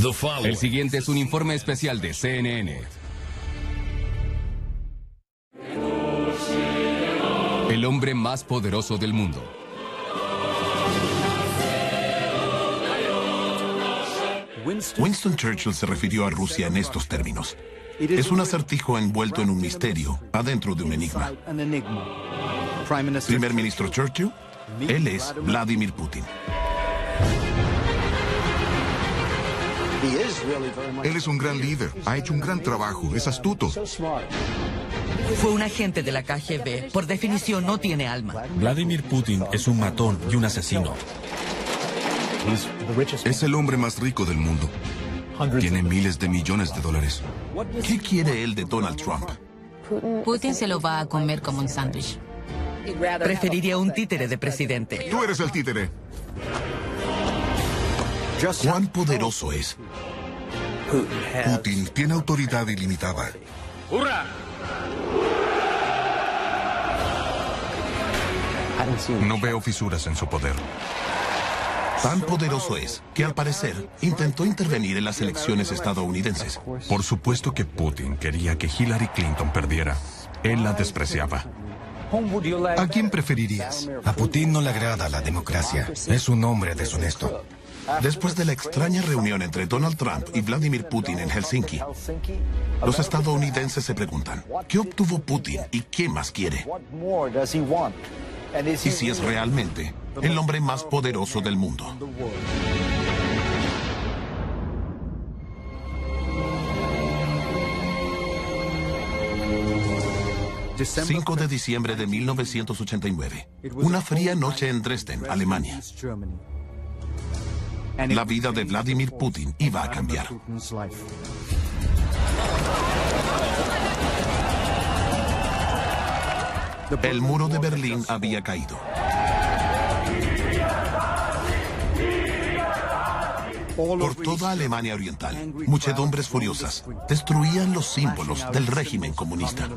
El siguiente es un informe especial de CNN. El hombre más poderoso del mundo. Winston Churchill se refirió a Rusia en estos términos. Es un acertijo envuelto en un misterio, adentro de un enigma. Primer ministro Churchill, él es Vladimir Putin. Él es un gran líder, ha hecho un gran trabajo, es astuto. Fue un agente de la KGB. Por definición, no tiene alma. Vladimir Putin es un matón y un asesino. Es el hombre más rico del mundo. Tiene miles de millones de dólares. ¿Qué quiere él de Donald Trump? Putin se lo va a comer como un sándwich. Preferiría un títere de presidente. Tú eres el títere. ¿Cuán poderoso es? Putin tiene autoridad ilimitada. No veo fisuras en su poder. Tan poderoso es que, al parecer, intentó intervenir en las elecciones estadounidenses. Por supuesto que Putin quería que Hillary Clinton perdiera. Él la despreciaba. ¿A quién preferirías? A Putin no le agrada la democracia. Es un hombre deshonesto. Después de la extraña reunión entre Donald Trump y Vladimir Putin en Helsinki, los estadounidenses se preguntan, ¿qué obtuvo Putin y qué más quiere? Y si es realmente el hombre más poderoso del mundo. 5 de diciembre de 1989. Una fría noche en Dresden, Alemania. La vida de Vladimir Putin iba a cambiar. El muro de Berlín había caído. Por toda Alemania Oriental, muchedumbres furiosas destruían los símbolos del régimen comunista.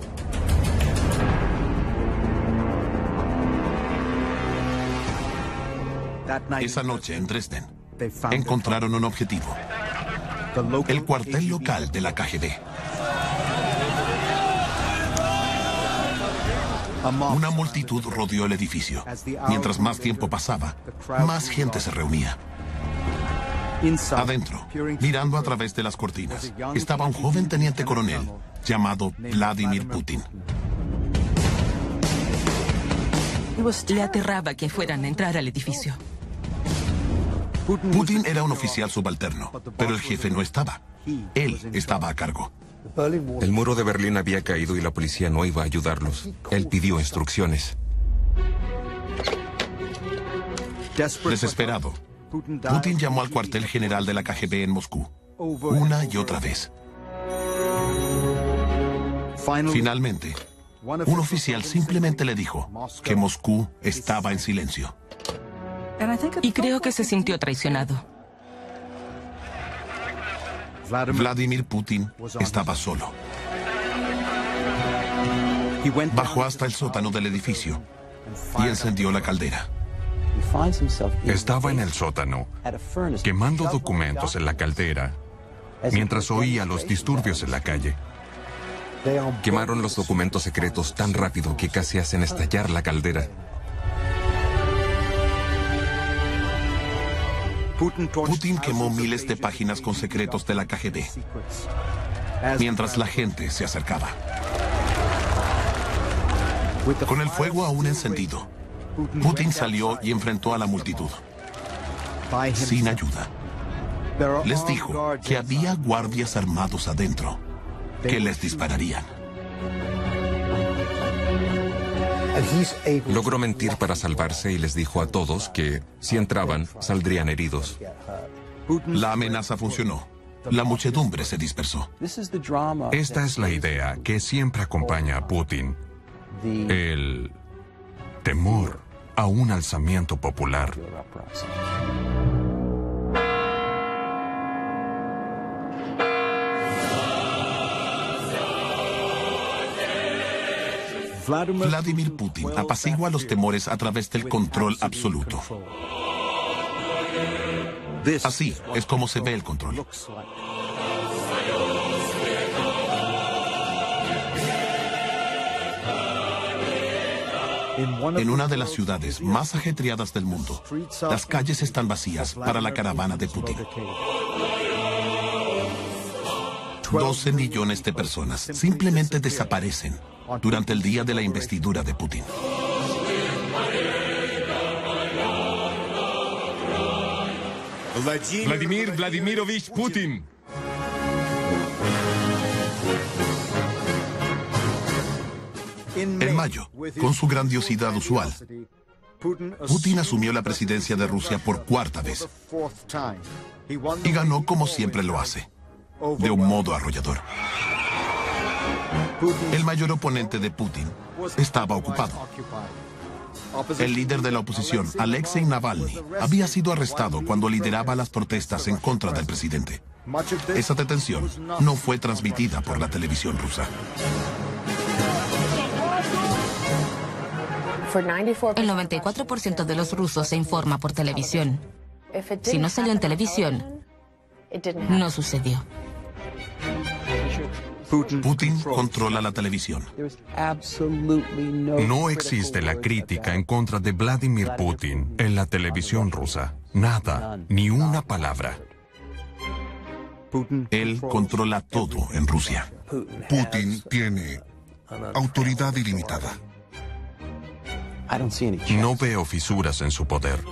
Esa noche en Dresden, encontraron un objetivo: el cuartel local de la KGB. Una multitud rodeó el edificio. Mientras más tiempo pasaba, más gente se reunía. Adentro, mirando a través de las cortinas, estaba un joven teniente coronel llamado Vladimir Putin. Le aterraba que fueran a entrar al edificio. Putin era un oficial subalterno, pero el jefe no estaba. Él estaba a cargo. El muro de Berlín había caído y la policía no iba a ayudarlos. Él pidió instrucciones. Desesperado, Putin llamó al cuartel general de la KGB en Moscú, una y otra vez. Finalmente, un oficial simplemente le dijo que Moscú estaba en silencio. Y creo que se sintió traicionado. Vladimir Putin estaba solo. Bajó hasta el sótano del edificio y encendió la caldera. Estaba en el sótano, quemando documentos en la caldera, mientras oía los disturbios en la calle. Quemaron los documentos secretos tan rápido que casi hacen estallar la caldera. Putin quemó miles de páginas con secretos de la KGB, mientras la gente se acercaba. Con el fuego aún encendido, Putin salió y enfrentó a la multitud. Sin ayuda. Les dijo que había guardias armados adentro, que les dispararían. Logró mentir para salvarse y les dijo a todos que, si entraban, saldrían heridos. La amenaza funcionó. La muchedumbre se dispersó. Esta es la idea que siempre acompaña a Putin. El temor a un alzamiento popular. Vladimir Putin apacigua los temores a través del control absoluto. Así es como se ve el control. En una de las ciudades más ajetreadas del mundo, las calles están vacías para la caravana de Putin. 12 millones de personas simplemente desaparecen durante el día de la investidura de Putin. Vladimir Vladimirovich Putin. En mayo, con su grandiosidad usual, Putin asumió la presidencia de Rusia por cuarta vez y ganó como siempre lo hace, de un modo arrollador. El mayor oponente de Putin estaba ocupado. El líder de la oposición, Alexei Navalny, había sido arrestado cuando lideraba las protestas en contra del presidente. Esa detención no fue transmitida por la televisión rusa. El 94% de los rusos se informa por televisión. Si no salió en televisión, no sucedió. Putin controla la televisión. No existe la crítica en contra de Vladimir Putin en la televisión rusa. Nada, ni una palabra. Él controla todo en Rusia. Putin tiene autoridad ilimitada. No veo fisuras en su poder.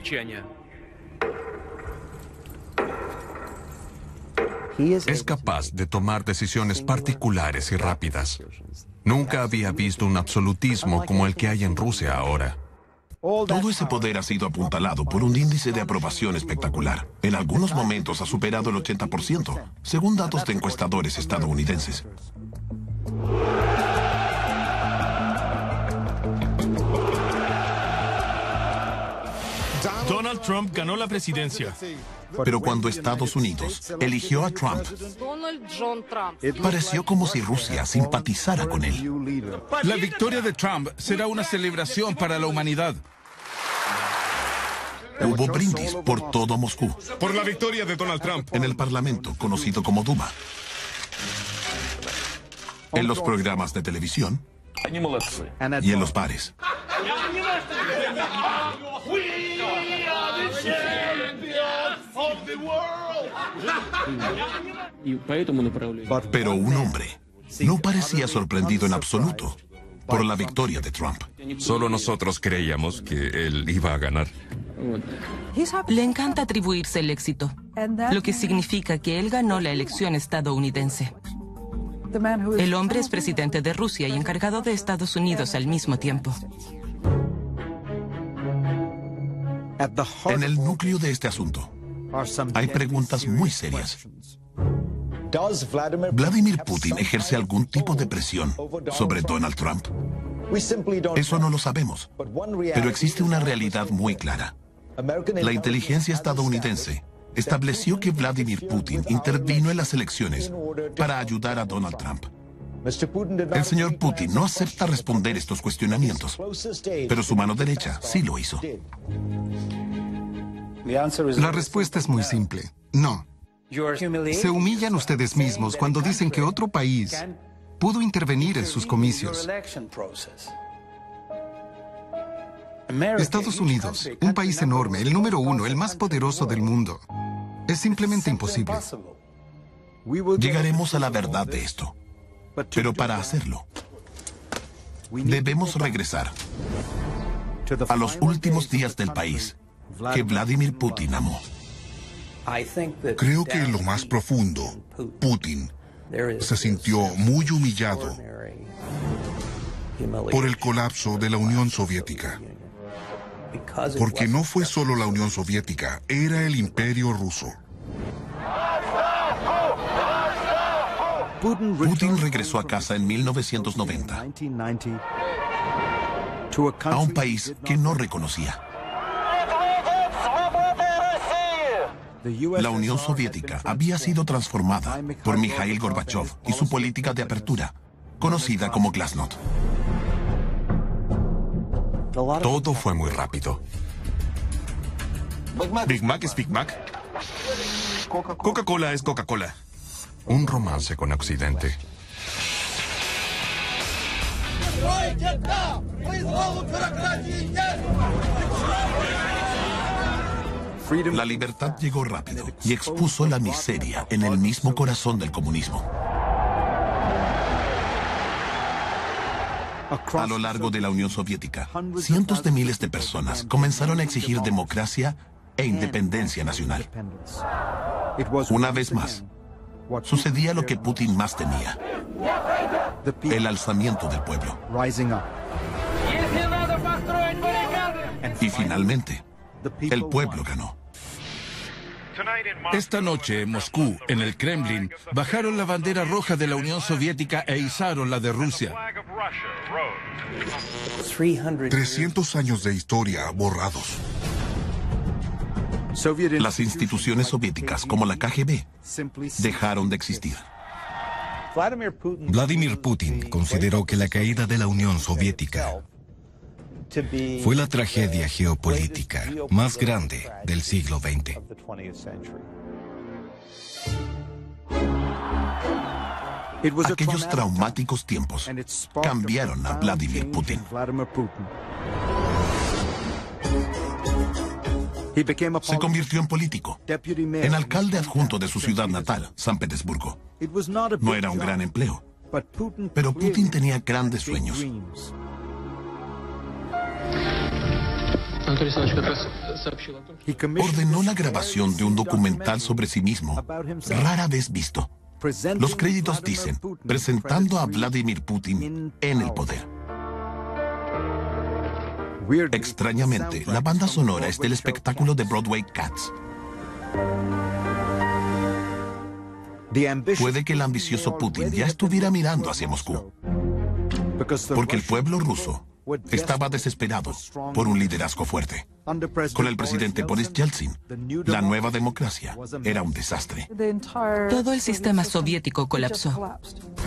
Es capaz de tomar decisiones particulares y rápidas. Nunca había visto un absolutismo como el que hay en Rusia ahora. Todo ese poder ha sido apuntalado por un índice de aprobación espectacular. En algunos momentos ha superado el 80%, según datos de encuestadores estadounidenses. Donald Trump ganó la presidencia. Pero cuando Estados Unidos eligió a Trump, pareció como si Rusia simpatizara con él. La victoria de Trump será una celebración para la humanidad. Hubo brindis por todo Moscú. Por la victoria de Donald Trump. En el Parlamento, conocido como Duma. En los programas de televisión. Y en los bares. Pero un hombre no parecía sorprendido en absoluto por la victoria de Trump. Solo nosotros creíamos que él iba a ganar. Le encanta atribuirse el éxito, lo que significa que él ganó la elección estadounidense. El hombre es presidente de Rusia y encargado de Estados Unidos al mismo tiempo. En el núcleo de este asunto hay preguntas muy serias. ¿Vladimir Putin ejerce algún tipo de presión sobre Donald Trump? Eso no lo sabemos, pero existe una realidad muy clara. La inteligencia estadounidense estableció que Vladimir Putin intervino en las elecciones para ayudar a Donald Trump. El señor Putin no acepta responder estos cuestionamientos, pero su mano derecha sí lo hizo. La respuesta es muy simple. No. Se humillan ustedes mismos cuando dicen que otro país pudo intervenir en sus comicios. Estados Unidos, un país enorme, el número uno, el más poderoso del mundo. Es simplemente imposible. Llegaremos a la verdad de esto. Pero para hacerlo, debemos regresar a los últimos días del país que Vladimir Putin amó. Creo que en lo más profundo, Putin se sintió muy humillado por el colapso de la Unión Soviética. Porque no fue solo la Unión Soviética, era el Imperio Ruso. Putin regresó a casa en 1990, a un país que no reconocía. La Unión Soviética había sido transformada por Mikhail Gorbachev y su política de apertura, conocida como Glasnost. Todo fue muy rápido. Big Mac es Big Mac. Coca-Cola es Coca-Cola. Un romance con Occidente. La libertad llegó rápido y expuso la miseria en el mismo corazón del comunismo. A lo largo de la Unión Soviética, cientos de miles de personas comenzaron a exigir democracia e independencia nacional. Una vez más, sucedía lo que Putin más temía: el alzamiento del pueblo. Y finalmente, el pueblo ganó. Esta noche en Moscú, en el Kremlin, bajaron la bandera roja de la Unión Soviética e izaron la de Rusia. 300 años de historia borrados. Las instituciones soviéticas, como la KGB, dejaron de existir. Vladimir Putin consideró que la caída de la Unión Soviética fue la tragedia geopolítica más grande del siglo XX. Aquellos traumáticos tiempos cambiaron a Vladimir Putin. Se convirtió en político, en alcalde adjunto de su ciudad natal, San Petersburgo. No era un gran empleo, pero Putin tenía grandes sueños. Ordenó la grabación de un documental sobre sí mismo, rara vez visto. Los créditos dicen, presentando a Vladimir Putin en el poder. Extrañamente, la banda sonora es del espectáculo de Broadway Cats. Puede que el ambicioso Putin ya estuviera mirando hacia Moscú, porque el pueblo ruso estaba desesperado por un liderazgo fuerte. Con el presidente Boris Yeltsin, la nueva democracia era un desastre. Todo el sistema soviético colapsó.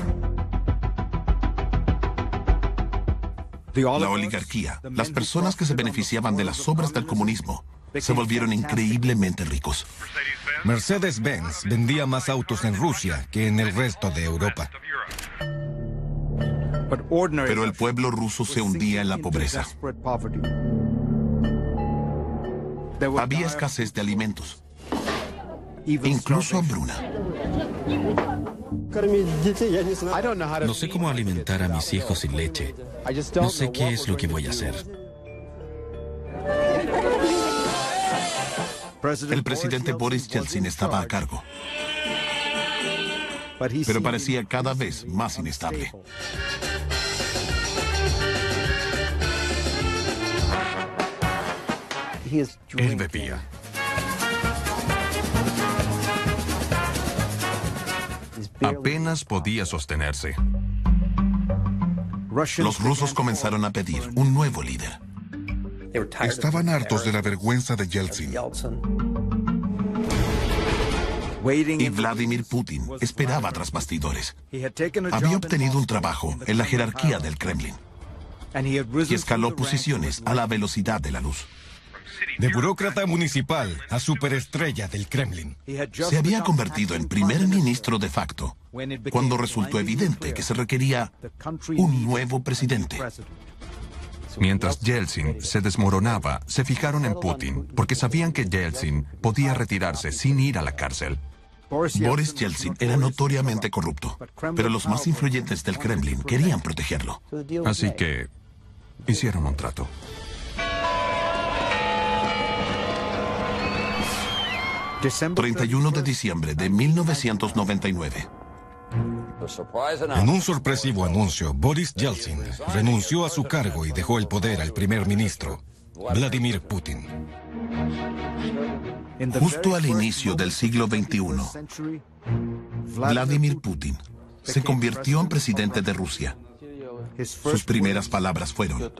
La oligarquía, las personas que se beneficiaban de las obras del comunismo, se volvieron increíblemente ricos. Mercedes-Benz vendía más autos en Rusia que en el resto de Europa. Pero el pueblo ruso se hundía en la pobreza. Había escasez de alimentos, incluso hambruna. No sé cómo alimentar a mis hijos sin leche. No sé qué es lo que voy a hacer. El presidente Boris Yeltsin estaba a cargo, pero parecía cada vez más inestable. Él bebía. Apenas podía sostenerse. Los rusos comenzaron a pedir un nuevo líder. Estaban hartos de la vergüenza de Yeltsin. Y Vladimir Putin esperaba tras bastidores. Había obtenido un trabajo en la jerarquía del Kremlin y escaló posiciones a la velocidad de la luz. De burócrata municipal a superestrella del Kremlin. Se había convertido en primer ministro de facto cuando resultó evidente que se requería un nuevo presidente. Mientras Yeltsin se desmoronaba, se fijaron en Putin, porque sabían que Yeltsin podía retirarse sin ir a la cárcel. Boris Yeltsin era notoriamente corrupto, pero los más influyentes del Kremlin querían protegerlo. Así que hicieron un trato. El 31 de diciembre de 1999. En un sorpresivo anuncio, Boris Yeltsin renunció a su cargo y dejó el poder al primer ministro, Vladimir Putin. Justo al inicio del siglo XXI, Vladimir Putin se convirtió en presidente de Rusia. Sus primeras palabras fueron: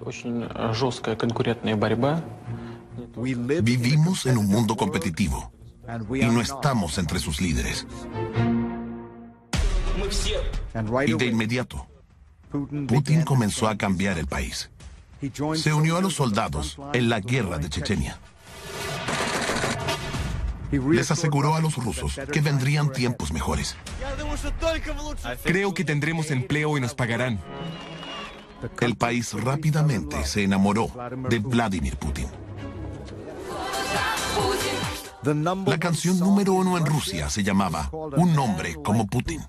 vivimos en un mundo competitivo y no estamos entre sus líderes. Y de inmediato, Putin comenzó a cambiar el país. Se unió a los soldados en la guerra de Chechenia. Les aseguró a los rusos que vendrían tiempos mejores. Creo que tendremos empleo y nos pagarán. El país rápidamente se enamoró de Vladimir Putin. La canción número 1 en Rusia se llamaba Un hombre como Putin.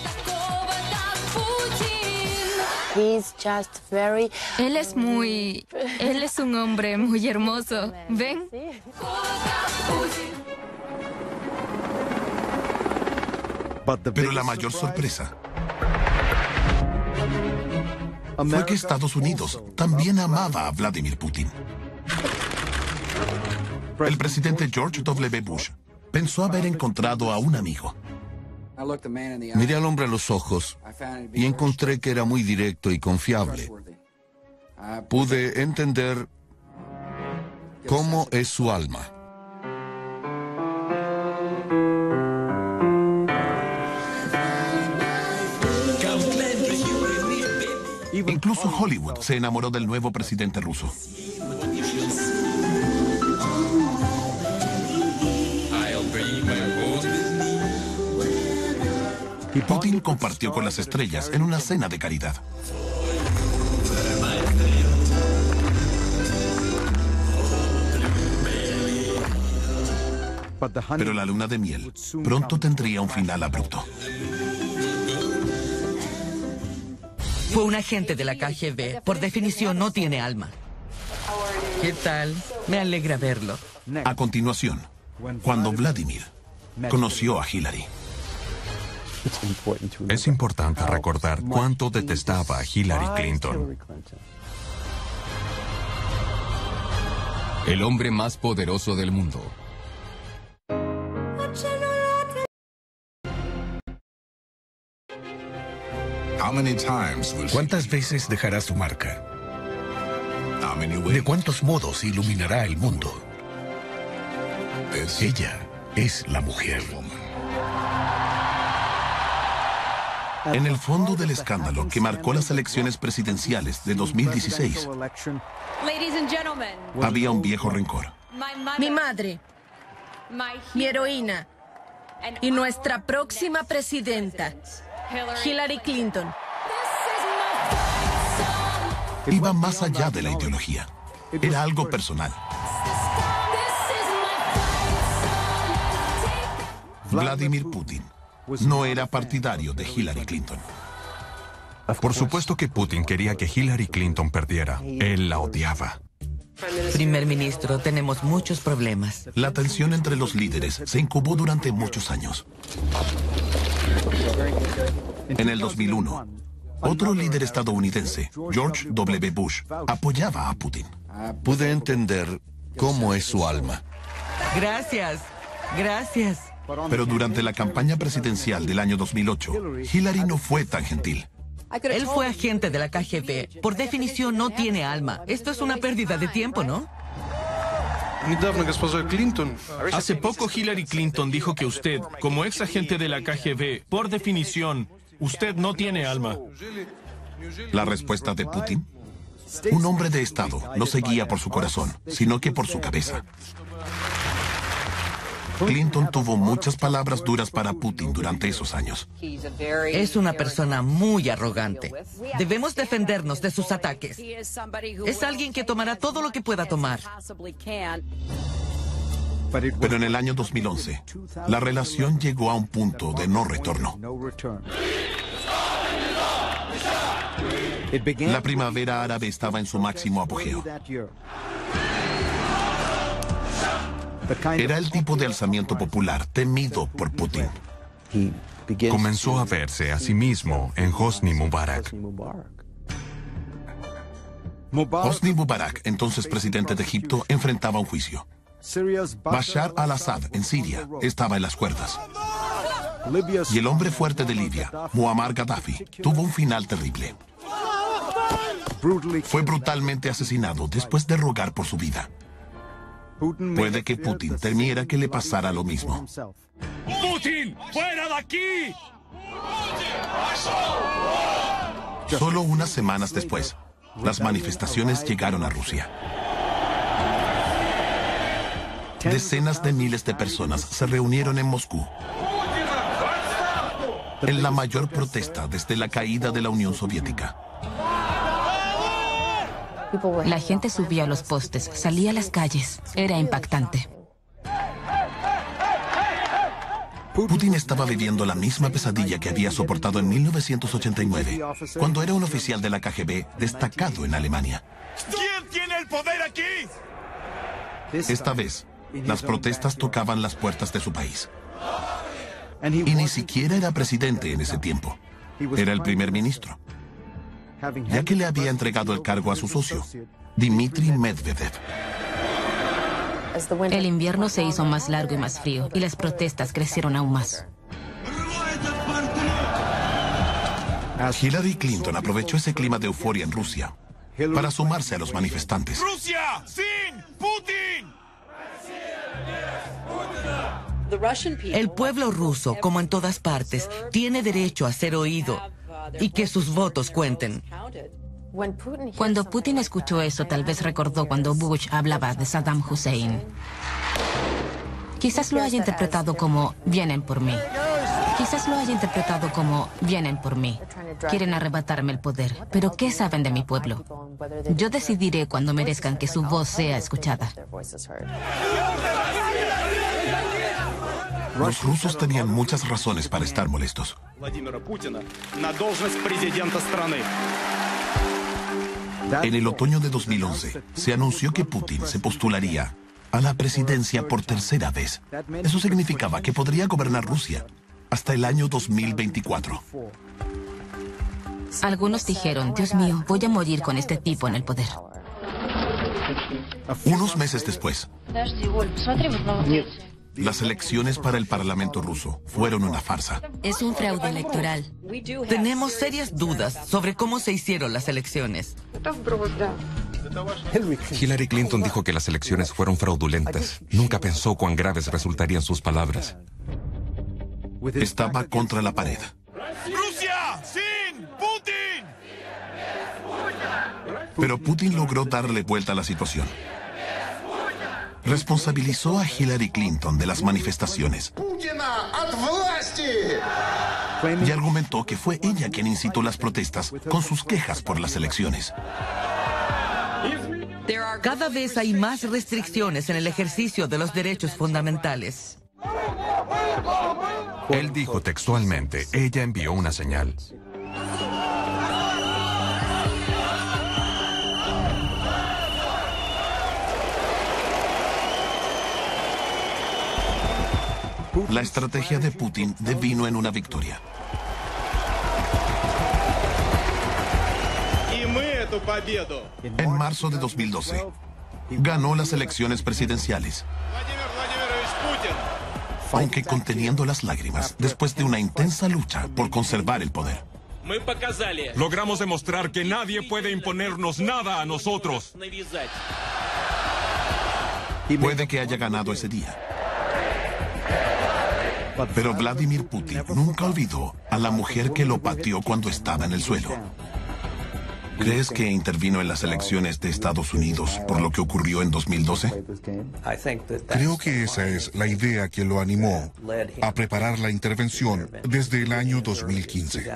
Él es un hombre muy hermoso. ¿Ven? Pero la mayor sorpresa fue que Estados Unidos también amaba a Vladimir Putin. El presidente George W. Bush pensó haber encontrado a un amigo. Miré al hombre a los ojos y encontré que era muy directo y confiable. Pude entender cómo es su alma. Incluso Hollywood se enamoró del nuevo presidente ruso. Putin compartió con las estrellas en una cena de caridad. Pero la luna de miel pronto tendría un final abrupto. Fue un agente de la KGB. Por definición, no tiene alma. ¿Qué tal? Me alegra verlo. A continuación, cuando Vladimir conoció a Hillary. Es importante recordar cuánto detestaba a Hillary Clinton. El hombre más poderoso del mundo. ¿Cuántas veces dejará su marca? ¿De cuántos modos iluminará el mundo? Ella es la mujer. En el fondo del escándalo que marcó las elecciones presidenciales de 2016, había un viejo rencor. Mi madre, mi heroína y nuestra próxima presidenta, Hillary Clinton. Iba más allá de la ideología. Era algo personal. Vladimir Putin no era partidario de Hillary Clinton. Por supuesto que Putin quería que Hillary Clinton perdiera. Él la odiaba. Primer ministro, tenemos muchos problemas. La tensión entre los líderes se incubó durante muchos años. En el 2001, otro líder estadounidense, George W. Bush, apoyaba a Putin. Pude entender cómo es su alma. Gracias. Gracias. Pero durante la campaña presidencial del año 2008, Hillary no fue tan gentil. Él fue agente de la KGB. Por definición, no tiene alma. Esto es una pérdida de tiempo, ¿no? Hace poco Hillary Clinton dijo que usted, como ex agente de la KGB, por definición, usted no tiene alma. La respuesta de Putin: un hombre de Estado no se guía por su corazón, sino que por su cabeza. Clinton tuvo muchas palabras duras para Putin durante esos años. Es una persona muy arrogante. Debemos defendernos de sus ataques. Es alguien que tomará todo lo que pueda tomar. Pero en el año 2011, la relación llegó a un punto de no retorno. La primavera árabe estaba en su máximo apogeo. Era el tipo de alzamiento popular temido por Putin. Comenzó a verse a sí mismo en Hosni Mubarak. Hosni Mubarak, entonces presidente de Egipto, enfrentaba un juicio. Bashar al-Assad, en Siria, estaba en las cuerdas. Y el hombre fuerte de Libia, Muammar Gaddafi, tuvo un final terrible. Fue brutalmente asesinado después de rogar por su vida. Puede que Putin temiera que le pasara lo mismo. ¡Putin! ¡Fuera de aquí! Solo unas semanas después, las manifestaciones llegaron a Rusia. Decenas de miles de personas se reunieron en Moscú en la mayor protesta desde la caída de la Unión Soviética. La gente subía a los postes, salía a las calles. Era impactante. Putin estaba viviendo la misma pesadilla que había soportado en 1989, cuando era un oficial de la KGB destacado en Alemania. ¿Quién tiene el poder aquí? Esta vez, las protestas tocaban las puertas de su país. Y ni siquiera era presidente en ese tiempo. Era el primer ministro, ya que le había entregado el cargo a su socio, Dmitry Medvedev. El invierno se hizo más largo y más frío, y las protestas crecieron aún más. Hillary Clinton aprovechó ese clima de euforia en Rusia para sumarse a los manifestantes. ¡Rusia sin Putin! El pueblo ruso, como en todas partes, tiene derecho a ser oído y que sus votos cuenten. Cuando Putin escuchó eso, tal vez recordó cuando Bush hablaba de Saddam Hussein. Quizás lo haya interpretado como vienen por mí. Quizás lo haya interpretado como vienen por mí. Quieren arrebatarme el poder. Pero ¿qué saben de mi pueblo? Yo decidiré cuando merezcan que su voz sea escuchada. Los rusos tenían muchas razones para estar molestos. En el otoño de 2011, se anunció que Putin se postularía a la presidencia por tercera vez. Eso significaba que podría gobernar Rusia hasta el año 2024. Algunos dijeron, Dios mío, voy a morir con este tipo en el poder. Unos meses después, las elecciones para el Parlamento ruso fueron una farsa. Es un fraude electoral. Tenemos serias dudas sobre cómo se hicieron las elecciones. Hillary Clinton dijo que las elecciones fueron fraudulentas. Nunca pensó cuán graves resultarían sus palabras. Estaba contra la pared. ¡Rusia sin Putin! Pero Putin logró darle vuelta a la situación. Responsabilizó a Hillary Clinton de las manifestaciones y argumentó que fue ella quien incitó las protestas con sus quejas por las elecciones. Cada vez hay más restricciones en el ejercicio de los derechos fundamentales. Él dijo textualmente, ella envió una señal. La estrategia de Putin devino en una victoria. En marzo de 2012, ganó las elecciones presidenciales, aunque conteniendo las lágrimas después de una intensa lucha por conservar el poder. Logramos demostrar que nadie puede imponernos nada a nosotros. Puede que haya ganado ese día, pero Vladimir Putin nunca olvidó a la mujer que lo pateó cuando estaba en el suelo. ¿Crees que intervino en las elecciones de Estados Unidos por lo que ocurrió en 2012? Creo que esa es la idea que lo animó a preparar la intervención desde el año 2015.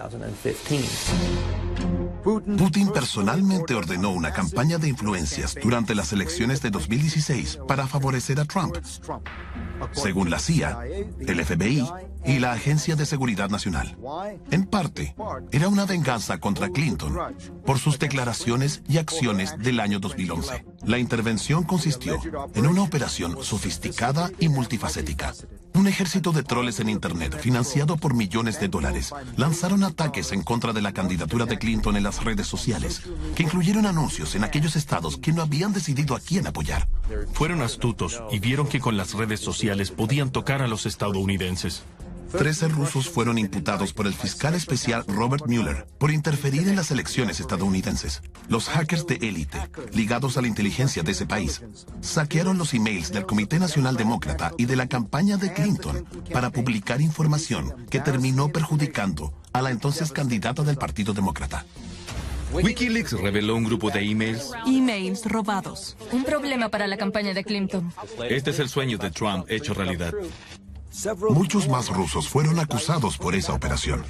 Putin personalmente ordenó una campaña de influencias durante las elecciones de 2016 para favorecer a Trump. Según la CIA, el FBI y la Agencia de Seguridad Nacional. En parte, era una venganza contra Clinton por sus declaraciones y acciones del año 2011. La intervención consistió en una operación sofisticada y multifacética. Un ejército de troles en Internet, financiado por millones de dólares, lanzaron ataques en contra de la candidatura de Clinton en las redes sociales, que incluyeron anuncios en aquellos estados que no habían decidido a quién apoyar. Fueron astutos y vieron que con las redes sociales podían tocar a los estadounidenses. 13 rusos fueron imputados por el fiscal especial Robert Mueller por interferir en las elecciones estadounidenses. Los hackers de élite, ligados a la inteligencia de ese país, saquearon los emails del Comité Nacional Demócrata y de la campaña de Clinton para publicar información que terminó perjudicando a la entonces candidata del Partido Demócrata. Wikileaks reveló un grupo de emails. Emails robados. Un problema para la campaña de Clinton. Este es el sueño de Trump hecho realidad. Muchos más rusos fueron acusados por esa operación.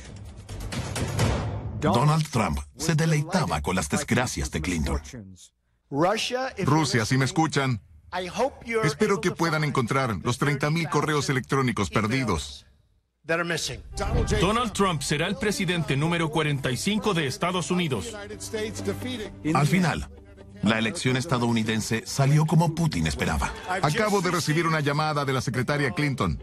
Donald Trump se deleitaba con las desgracias de Clinton. Rusia, si me escuchan, espero que puedan encontrar los 30.000 correos electrónicos perdidos. Donald Trump será el presidente número 45 de Estados Unidos. Al final, la elección estadounidense salió como Putin esperaba. Acabo de recibir una llamada de la secretaria Clinton.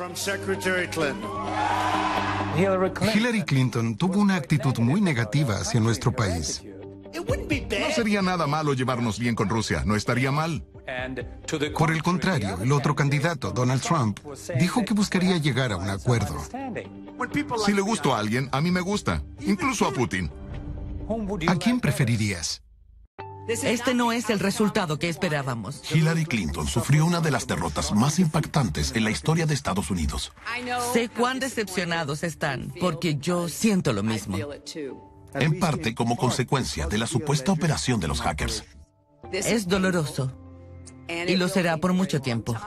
Hillary Clinton tuvo una actitud muy negativa hacia nuestro país. No sería nada malo llevarnos bien con Rusia, no estaría mal. Por el contrario, el otro candidato, Donald Trump, dijo que buscaría llegar a un acuerdo. Si le gusto a alguien, a mí me gusta, incluso a Putin. ¿A quién preferirías? Este no es el resultado que esperábamos. Hillary Clinton sufrió una de las derrotas más impactantes en la historia de Estados Unidos. Sé cuán decepcionados están, porque yo siento lo mismo. En parte como consecuencia de la supuesta operación de los hackers. Es doloroso. Y lo será por mucho tiempo.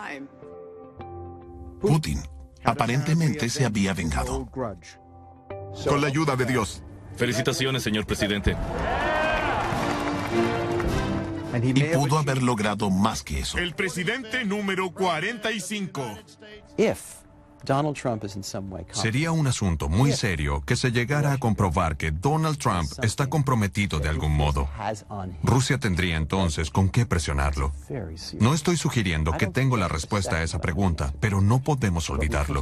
Putin aparentemente se había vengado. Con la ayuda de Dios. Felicitaciones, señor presidente. Y pudo haber logrado más que eso. El presidente número 45. Sería un asunto muy serio que se llegara a comprobar que Donald Trump está comprometido de algún modo. Rusia tendría entonces con qué presionarlo. No estoy sugiriendo que tengo la respuesta a esa pregunta, pero no podemos olvidarlo.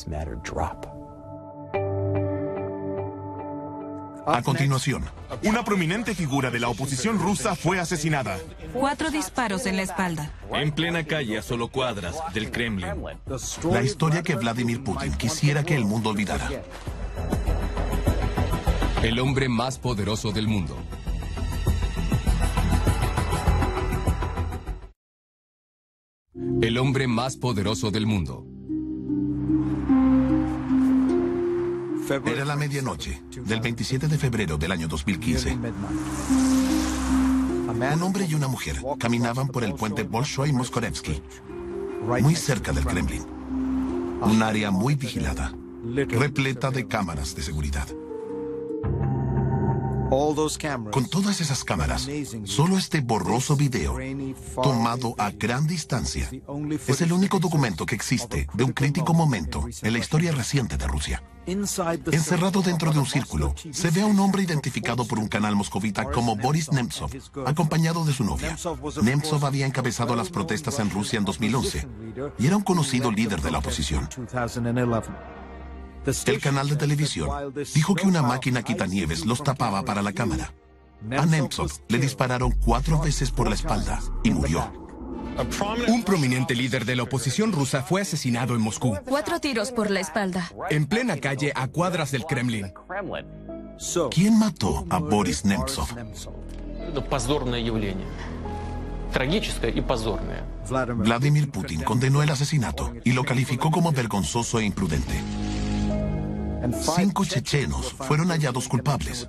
A continuación, una prominente figura de la oposición rusa fue asesinada. 4 disparos en la espalda. En plena calle, a solo cuadras del Kremlin. La historia que Vladimir Putin quisiera que el mundo olvidara. El hombre más poderoso del mundo. El hombre más poderoso del mundo. Era la medianoche del 27 de febrero del año 2015. Un hombre y una mujer caminaban por el puente Bolshoi-Moskorevsky, muy cerca del Kremlin. Un área muy vigilada, repleta de cámaras de seguridad. Con todas esas cámaras, solo este borroso video, tomado a gran distancia, es el único documento que existe de un crítico momento en la historia reciente de Rusia. Encerrado dentro de un círculo, se ve a un hombre identificado por un canal moscovita como Boris Nemtsov, acompañado de su novia. Nemtsov había encabezado las protestas en Rusia en 2011 y era un conocido líder de la oposición. El canal de televisión dijo que una máquina quitanieves los tapaba para la cámara. A Nemtsov le dispararon 4 veces por la espalda y murió. Un prominente líder de la oposición rusa fue asesinado en Moscú. 4 tiros por la espalda. En plena calle, a cuadras del Kremlin. ¿Quién mató a Boris Nemtsov? Vladimir Putin condenó el asesinato y lo calificó como vergonzoso e imprudente. 5 chechenos fueron hallados culpables.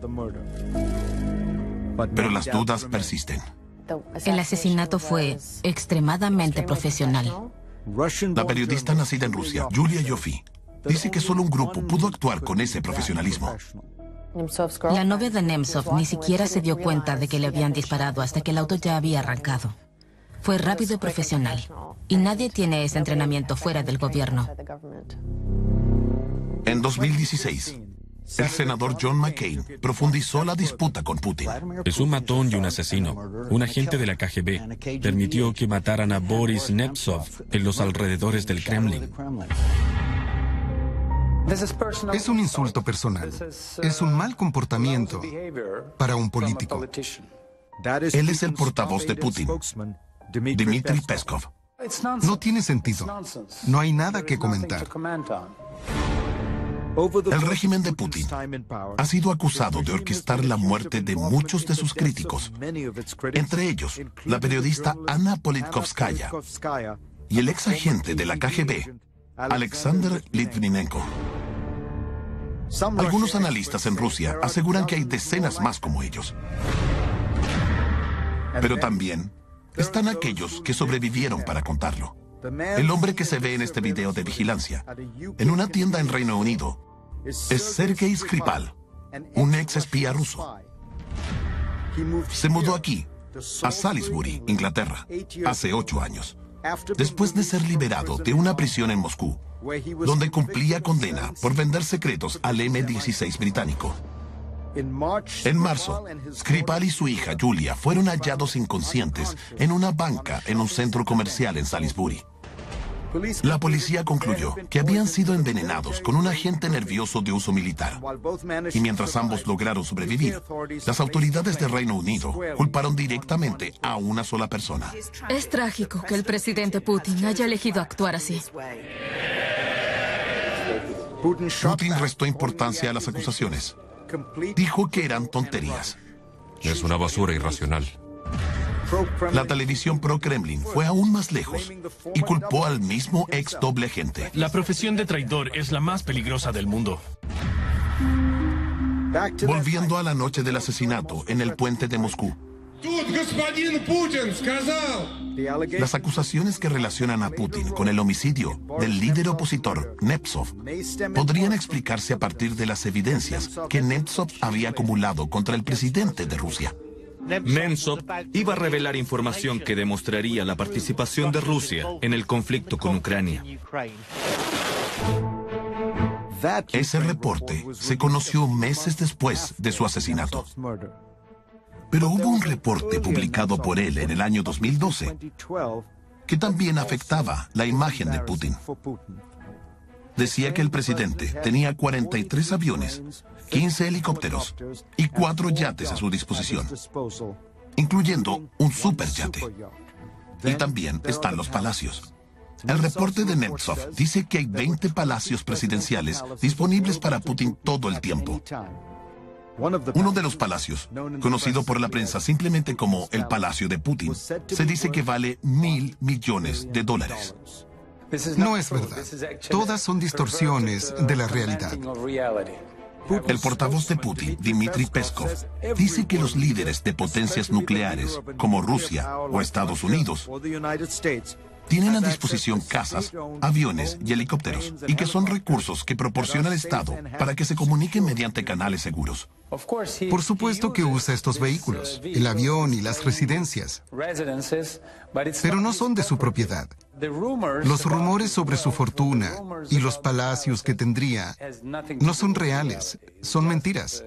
Pero las dudas persisten. El asesinato fue extremadamente profesional. La periodista nacida en Rusia, Yulia Yofi, dice que solo un grupo pudo actuar con ese profesionalismo. La novia de Nemtsov ni siquiera se dio cuenta de que le habían disparado hasta que el auto ya había arrancado. Fue rápido y profesional. Y nadie tiene ese entrenamiento fuera del gobierno. En 2016, el senador John McCain profundizó la disputa con Putin. Es un matón y un asesino. Un agente de la KGB permitió que mataran a Boris Nemtsov en los alrededores del Kremlin. Es un insulto personal. Es un mal comportamiento para un político. Él es el portavoz de Putin, Dmitry Peskov. No tiene sentido. No hay nada que comentar. El régimen de Putin ha sido acusado de orquestar la muerte de muchos de sus críticos, entre ellos la periodista Anna Politkovskaya y el ex agente de la KGB, Alexander Litvinenko. Algunos analistas en Rusia aseguran que hay decenas más como ellos. Pero también están aquellos que sobrevivieron para contarlo. El hombre que se ve en este video de vigilancia, en una tienda en Reino Unido, es Sergei Skripal, un ex espía ruso. Se mudó aquí, a Salisbury, Inglaterra, hace 8 años, después de ser liberado de una prisión en Moscú, donde cumplía condena por vender secretos al M-16 británico. En marzo, Skripal y su hija Julia fueron hallados inconscientes en una banca en un centro comercial en Salisbury. La policía concluyó que habían sido envenenados con un agente nervioso de uso militar. Y mientras ambos lograron sobrevivir, las autoridades del Reino Unido culparon directamente a una sola persona. Es trágico que el presidente Putin haya elegido actuar así. Putin restó importancia a las acusaciones. Dijo que eran tonterías. Es una basura irracional. La televisión pro-Kremlin fue aún más lejos y culpó al mismo ex doble agente. La profesión de traidor es la más peligrosa del mundo. Volviendo a la noche del asesinato en el puente de Moscú. Las acusaciones que relacionan a Putin con el homicidio del líder opositor, Nemtsov, podrían explicarse a partir de las evidencias que Nemtsov había acumulado contra el presidente de Rusia. Nemtsov iba a revelar información que demostraría la participación de Rusia en el conflicto con Ucrania. Ese reporte se conoció meses después de su asesinato. Pero hubo un reporte publicado por él en el año 2012 que también afectaba la imagen de Putin. Decía que el presidente tenía 43 aviones, 15 helicópteros y 4 yates a su disposición, incluyendo un superyate. Y también están los palacios. El reporte de Nemtsov dice que hay 20 palacios presidenciales disponibles para Putin todo el tiempo. Uno de los palacios, conocido por la prensa simplemente como el Palacio de Putin, se dice que vale $1.000 millones. No es verdad. Todas son distorsiones de la realidad. El portavoz de Putin, Dmitry Peskov, dice que los líderes de potencias nucleares, como Rusia o Estados Unidos, tienen a disposición casas, aviones y helicópteros, y que son recursos que proporciona el Estado para que se comuniquen mediante canales seguros. Por supuesto que usa estos vehículos, el avión y las residencias, pero no son de su propiedad. Los rumores sobre su fortuna y los palacios que tendría no son reales, son mentiras.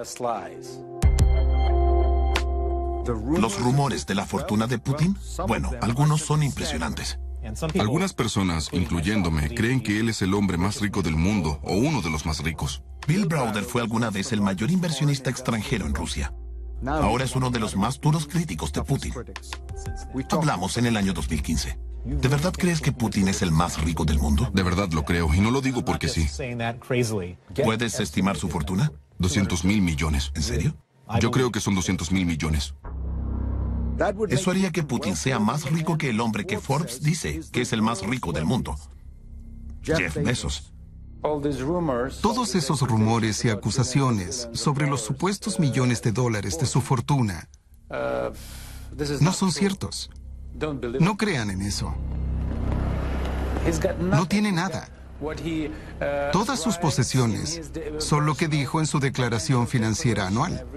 ¿Los rumores de la fortuna de Putin? Bueno, algunos son impresionantes. Algunas personas, incluyéndome, creen que él es el hombre más rico del mundo o uno de los más ricos. Bill Browder fue alguna vez el mayor inversionista extranjero en Rusia. Ahora es uno de los más duros críticos de Putin. Hablamos en el año 2015. ¿De verdad crees que Putin es el más rico del mundo? De verdad lo creo, y no lo digo porque sí. ¿Puedes estimar su fortuna? 200.000 millones. ¿En serio? Yo creo que son 200.000 millones. Eso haría que Putin sea más rico que el hombre que Forbes dice que es el más rico del mundo, Jeff Bezos. Todos esos rumores y acusaciones sobre los supuestos millones de dólares de su fortuna no son ciertos. No crean en eso. No tiene nada. Todas sus posesiones son lo que dijo en su declaración financiera anual.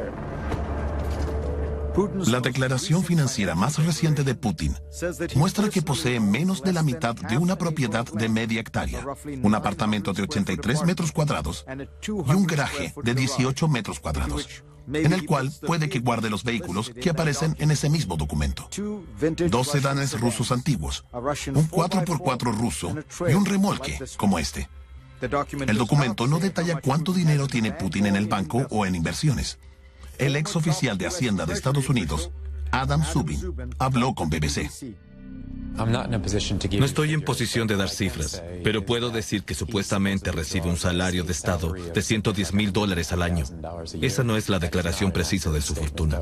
La declaración financiera más reciente de Putin muestra que posee menos de la mitad de una propiedad de media hectárea, un apartamento de 83 metros cuadrados y un garaje de 18 metros cuadrados, en el cual puede que guarde los vehículos que aparecen en ese mismo documento. 2 sedanes rusos antiguos, un 4x4 ruso y un remolque como este. El documento no detalla cuánto dinero tiene Putin en el banco o en inversiones. El ex oficial de Hacienda de Estados Unidos, Adam Szubin, habló con BBC. No estoy en posición de dar cifras, pero puedo decir que supuestamente recibe un salario de Estado de $110.000 al año. Esa no es la declaración precisa de su fortuna.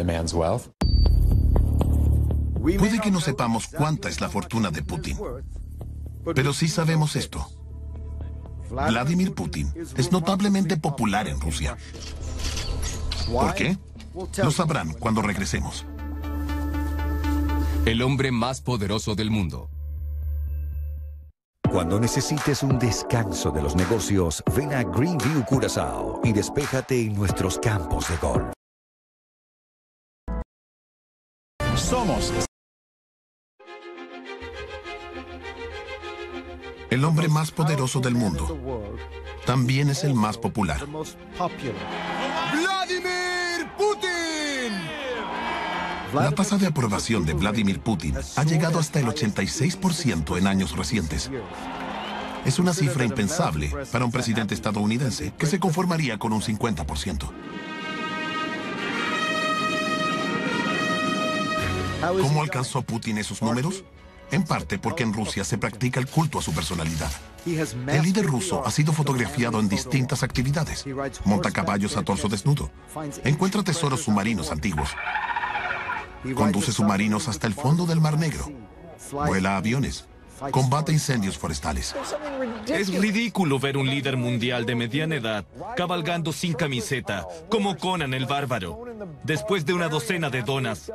Puede que no sepamos cuánta es la fortuna de Putin, pero sí sabemos esto. Vladimir Putin es notablemente popular en Rusia. ¿Por qué? Lo sabrán cuando regresemos. El hombre más poderoso del mundo. Cuando necesites un descanso de los negocios, ven a Greenview Curazao y despéjate en nuestros campos de golf. Somos el hombre más poderoso del mundo. También es el más popular. ¡Vladimir Putin! La tasa de aprobación de Vladimir Putin ha llegado hasta el 86% en años recientes. Es una cifra impensable para un presidente estadounidense que se conformaría con un 50%. ¿Cómo alcanzó Putin esos números? En parte porque en Rusia se practica el culto a su personalidad. El líder ruso ha sido fotografiado en distintas actividades. Monta caballos a torso desnudo. Encuentra tesoros submarinos antiguos. Conduce submarinos hasta el fondo del Mar Negro. Vuela aviones. Combate incendios forestales. Es ridículo ver un líder mundial de mediana edad cabalgando sin camiseta, como Conan el Bárbaro, después de una docena de donas.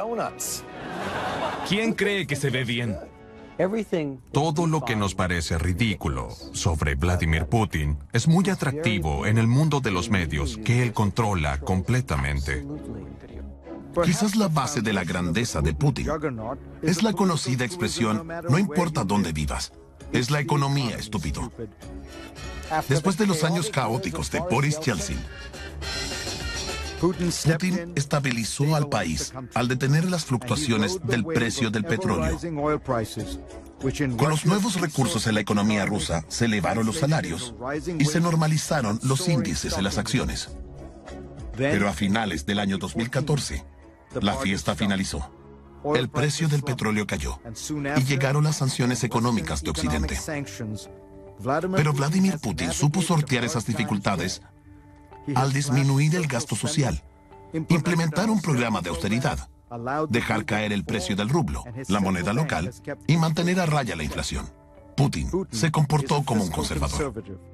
¿Quién cree que se ve bien? Todo lo que nos parece ridículo sobre Vladimir Putin es muy atractivo en el mundo de los medios que él controla completamente. Quizás la base de la grandeza de Putin es la conocida expresión "no importa dónde vivas". Es la economía, estúpido. Después de los años caóticos de Boris Yeltsin, Putin estabilizó al país al detener las fluctuaciones del precio del petróleo. Con los nuevos recursos en la economía rusa, se elevaron los salarios y se normalizaron los índices en las acciones. Pero a finales del año 2014, la fiesta finalizó. El precio del petróleo cayó y llegaron las sanciones económicas de Occidente. Pero Vladimir Putin supo sortear esas dificultades al disminuir el gasto social, implementar un programa de austeridad, dejar caer el precio del rublo, la moneda local, y mantener a raya la inflación. Putin se comportó como un conservador.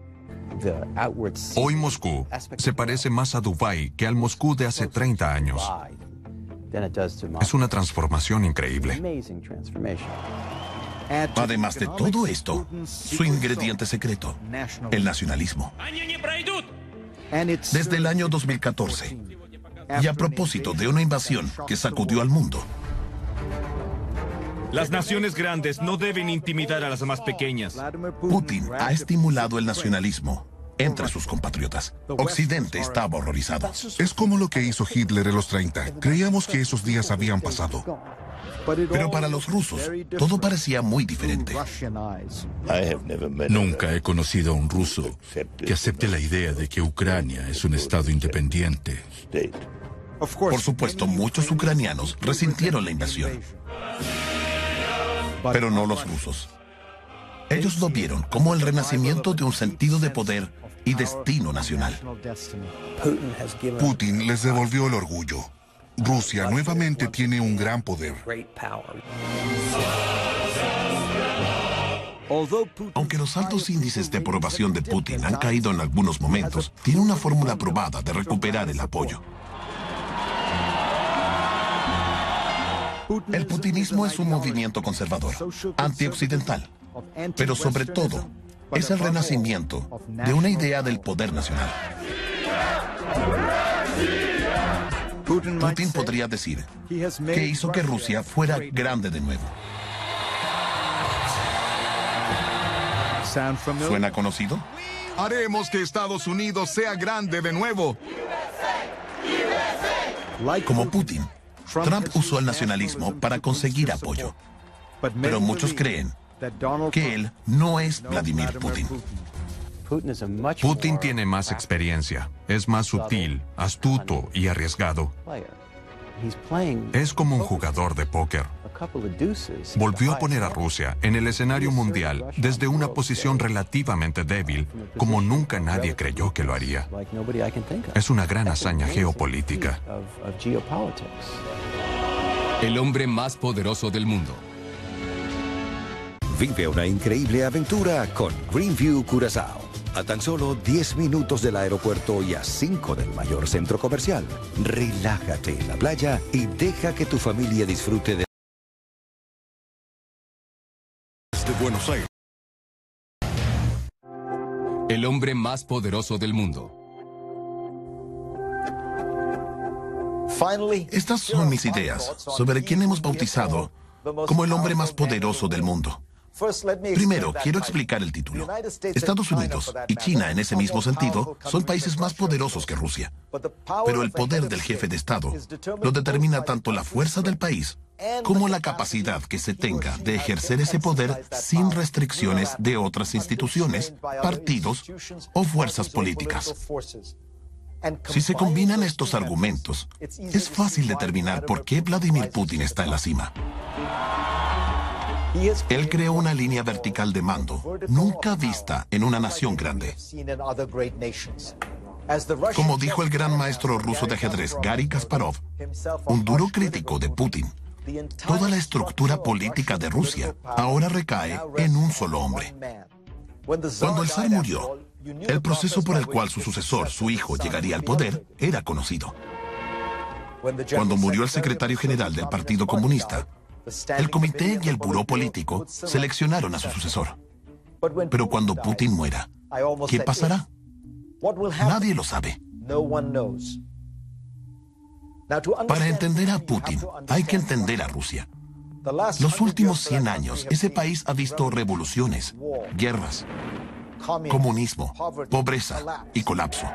Hoy Moscú se parece más a Dubái que al Moscú de hace 30 años. Es una transformación increíble. Además de todo esto, su ingrediente secreto, el nacionalismo. Desde el año 2014, y a propósito de una invasión que sacudió al mundo, las naciones grandes no deben intimidar a las más pequeñas. Putin ha estimulado el nacionalismo entre sus compatriotas. Occidente estaba horrorizado. Es como lo que hizo Hitler en los 30. Creíamos que esos días habían pasado. Pero para los rusos, todo parecía muy diferente. Nunca he conocido a un ruso que acepte la idea de que Ucrania es un estado independiente. Por supuesto, muchos ucranianos resintieron la invasión. Pero no los rusos. Ellos lo vieron como el renacimiento de un sentido de poder y destino nacional. Putin les devolvió el orgullo. Rusia nuevamente tiene un gran poder. Aunque los altos índices de aprobación de Putin han caído en algunos momentos, tiene una fórmula probada de recuperar el apoyo. El putinismo es un movimiento conservador, antioccidental, pero sobre todo es el renacimiento de una idea del poder nacional. Putin podría decir que hizo que Rusia fuera grande de nuevo. ¿Suena conocido? Haremos que Estados Unidos sea grande de nuevo. Como Putin, Trump usó el nacionalismo para conseguir apoyo. Pero muchos creen que él no es Vladimir Putin. Putin tiene más experiencia, es más sutil, astuto y arriesgado. Es como un jugador de póker. Volvió a poner a Rusia en el escenario mundial desde una posición relativamente débil, como nunca nadie creyó que lo haría. Es una gran hazaña geopolítica. El hombre más poderoso del mundo. Vive una increíble aventura con Greenview Curazao. A tan solo 10 minutos del aeropuerto y a 5 del mayor centro comercial. Relájate en la playa y deja que tu familia disfrute de Buenos Aires. El hombre más poderoso del mundo. Estas son mis ideas sobre quién hemos bautizado como el hombre más poderoso del mundo. Primero, quiero explicar el título. Estados Unidos y China, en ese mismo sentido, son países más poderosos que Rusia. Pero el poder del jefe de Estado lo determina tanto la fuerza del país como la capacidad que se tenga de ejercer ese poder sin restricciones de otras instituciones, partidos o fuerzas políticas. Si se combinan estos argumentos, es fácil determinar por qué Vladimir Putin está en la cima. Él creó una línea vertical de mando nunca vista en una nación grande. Como dijo el gran maestro ruso de ajedrez Garry Kasparov, un duro crítico de Putin, toda la estructura política de Rusia ahora recae en un solo hombre. Cuando el zar murió, el proceso por el cual su sucesor, su hijo, llegaría al poder era conocido. Cuando murió el secretario general del Partido Comunista, el comité y el buró político seleccionaron a su sucesor. Pero cuando Putin muera, ¿qué pasará? Nadie lo sabe. Para entender a Putin, hay que entender a Rusia. Los últimos 100 años, ese país ha visto revoluciones, guerras, comunismo, pobreza y colapso.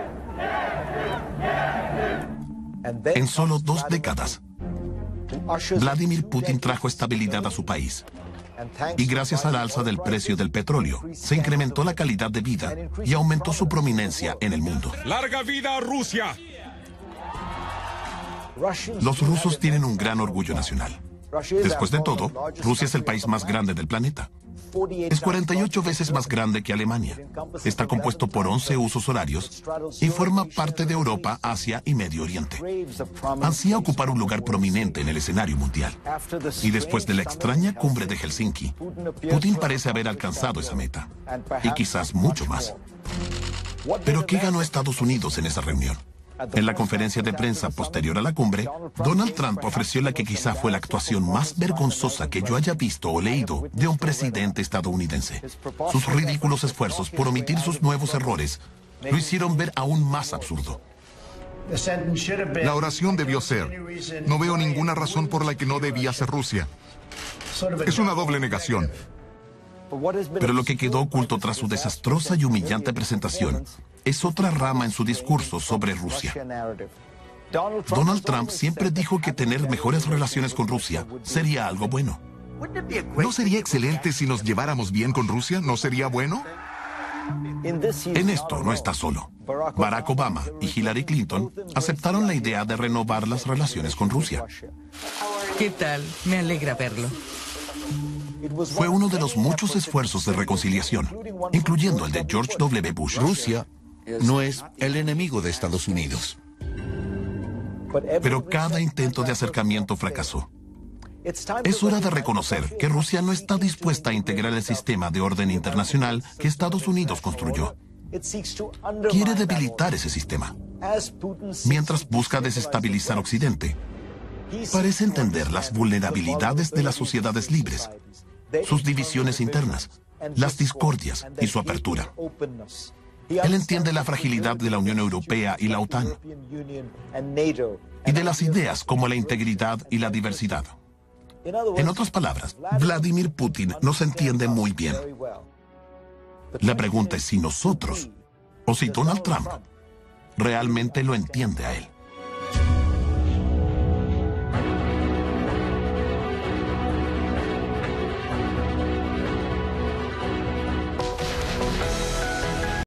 En solo 2 décadas, Vladimir Putin trajo estabilidad a su país. Y gracias al alza del precio del petróleo, se incrementó la calidad de vida y aumentó su prominencia en el mundo. ¡Larga vida a Rusia! Los rusos tienen un gran orgullo nacional. Después de todo, Rusia es el país más grande del planeta. Es 48 veces más grande que Alemania. Está compuesto por 11 usos horarios y forma parte de Europa, Asia y Medio Oriente. Ansía ocupar un lugar prominente en el escenario mundial. Y después de la extraña cumbre de Helsinki, Putin parece haber alcanzado esa meta. Y quizás mucho más. ¿Pero qué ganó Estados Unidos en esa reunión? En la conferencia de prensa posterior a la cumbre, Donald Trump ofreció la que quizá fue la actuación más vergonzosa que yo haya visto o leído de un presidente estadounidense. Sus ridículos esfuerzos por omitir sus nuevos errores lo hicieron ver aún más absurdo. La oración debió ser: no veo ninguna razón por la que no debía ser Rusia. Es una doble negación. Pero lo que quedó oculto tras su desastrosa y humillante presentación es otra rama en su discurso sobre Rusia. Donald Trump siempre dijo que tener mejores relaciones con Rusia sería algo bueno. ¿No sería excelente si nos lleváramos bien con Rusia? ¿No sería bueno? En esto no está solo. Barack Obama y Hillary Clinton aceptaron la idea de renovar las relaciones con Rusia. ¿Qué tal? Me alegra verlo. Fue uno de los muchos esfuerzos de reconciliación, incluyendo el de George W. Bush. Rusia no es el enemigo de Estados Unidos. Pero cada intento de acercamiento fracasó. Es hora de reconocer que Rusia no está dispuesta a integrar el sistema de orden internacional que Estados Unidos construyó. Quiere debilitar ese sistema. Mientras busca desestabilizar Occidente, parece entender las vulnerabilidades de las sociedades libres, sus divisiones internas, las discordias y su apertura. Él entiende la fragilidad de la Unión Europea y la OTAN, y de las ideas como la integridad y la diversidad. En otras palabras, Vladimir Putin nos entiende muy bien. La pregunta es si nosotros, o si Donald Trump, realmente lo entiende a él.